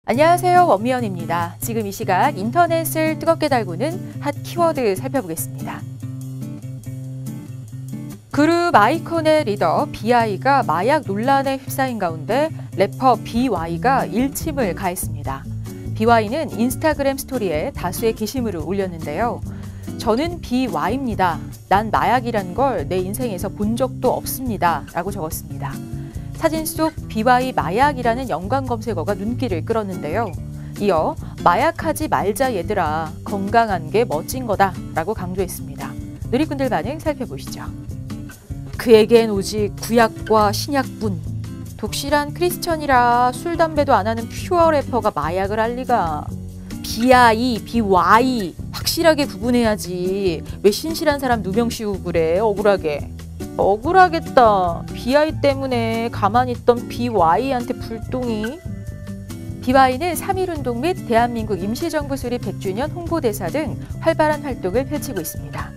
안녕하세요, 원미연입니다. 지금 이 시각 인터넷을 뜨겁게 달구는 핫 키워드 살펴보겠습니다. 그룹 아이콘의 리더 B.I.가 마약 논란에 휩싸인 가운데 래퍼 B.Y.가 일침을 가했습니다. B.Y.는 인스타그램 스토리에 다수의 게시물을 올렸는데요. 저는 B.Y.입니다. 난 마약이란 걸 내 인생에서 본 적도 없습니다. 라고 적었습니다. 사진 속 B.Y. 마약이라는 연관 검색어가 눈길을 끌었는데요. 이어 마약하지 말자 얘들아, 건강한 게 멋진 거다 라고 강조했습니다. 누리꾼들 반응 살펴보시죠. 그에겐 오직 구약과 신약뿐. 독실한 크리스천이라 술, 담배도 안 하는 퓨어 래퍼가 마약을 할 리가. B.I., B.Y. 확실하게 구분해야지. 왜 신실한 사람 누명 씌우고 그래, 억울하게. 억울하겠다. B.I. 때문에 가만히 있던 B.Y.한테 불똥이. B.Y.는 3.1운동 및 대한민국 임시정부 수립 100주년 홍보대사 등 활발한 활동을 펼치고 있습니다.